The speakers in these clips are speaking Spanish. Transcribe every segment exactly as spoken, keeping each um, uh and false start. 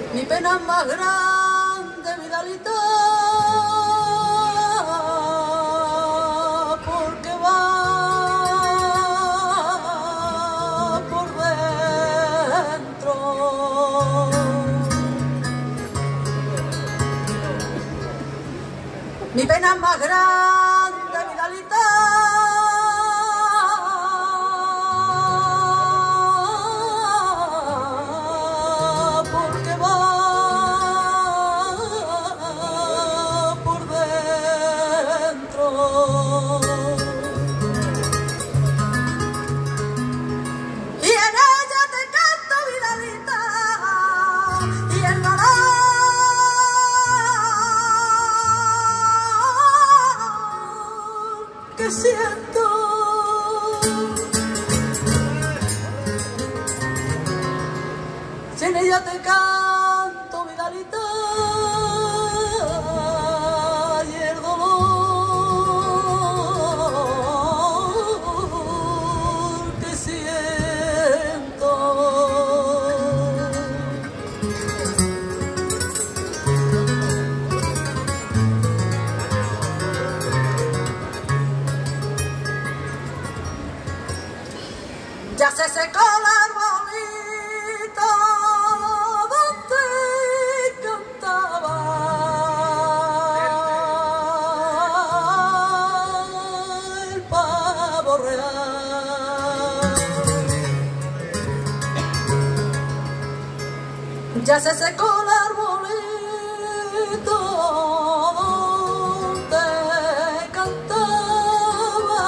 Mi pena más grande, Vidalita, porque va por dentro. Mi pena más grande, Vidalita, que siento. Si en ella te canto, Vidalita, y el dolor que siento. Ya se secó el arbolito donde cantaba el pavo real. Ya se secó el arbolito donde cantaba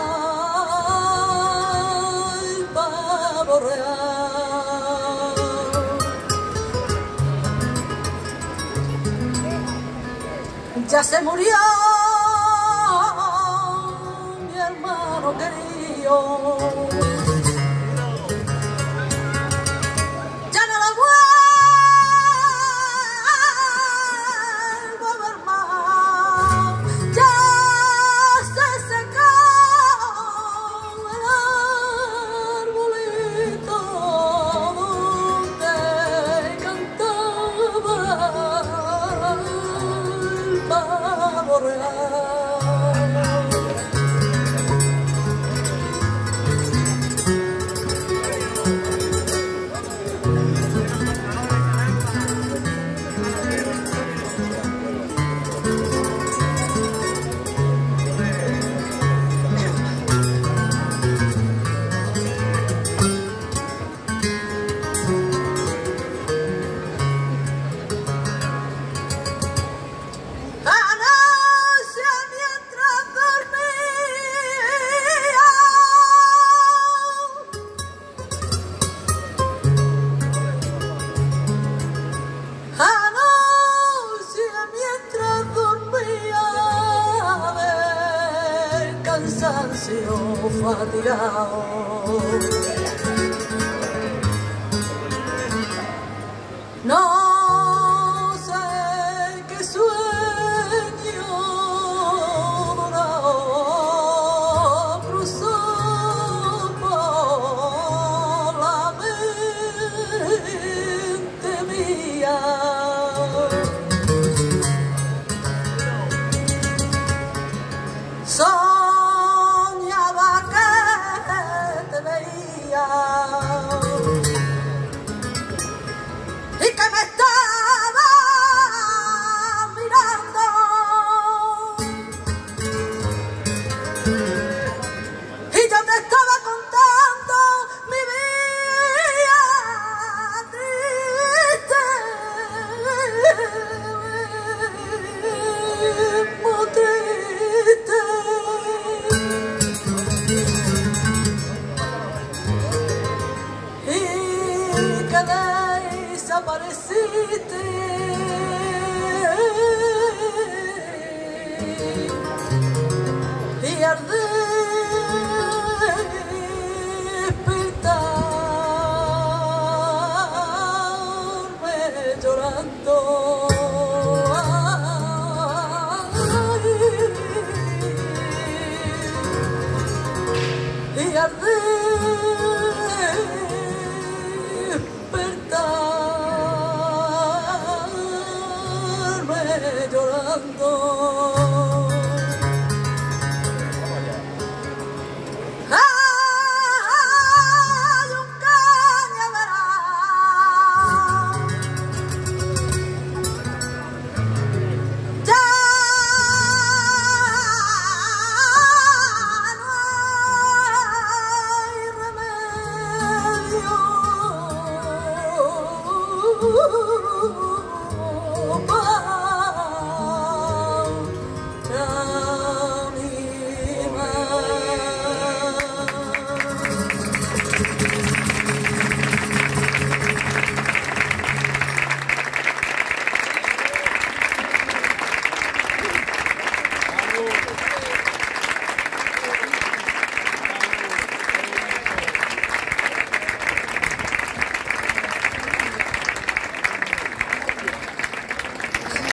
real. Ya se murió mi hermano querido, ya no lo vuelvo a ver más. Ya se secó el arbolito donde cantaba el pavo real. Cansancio fatigado, no sé qué sueño dorado cruzó por la mente mía. Soñaba que te veía y que me estaba mirando, y yo te estaba contando mi vida triste, muy triste. Desapareciste y al despertarme llorando, ay, y al despertar llorando.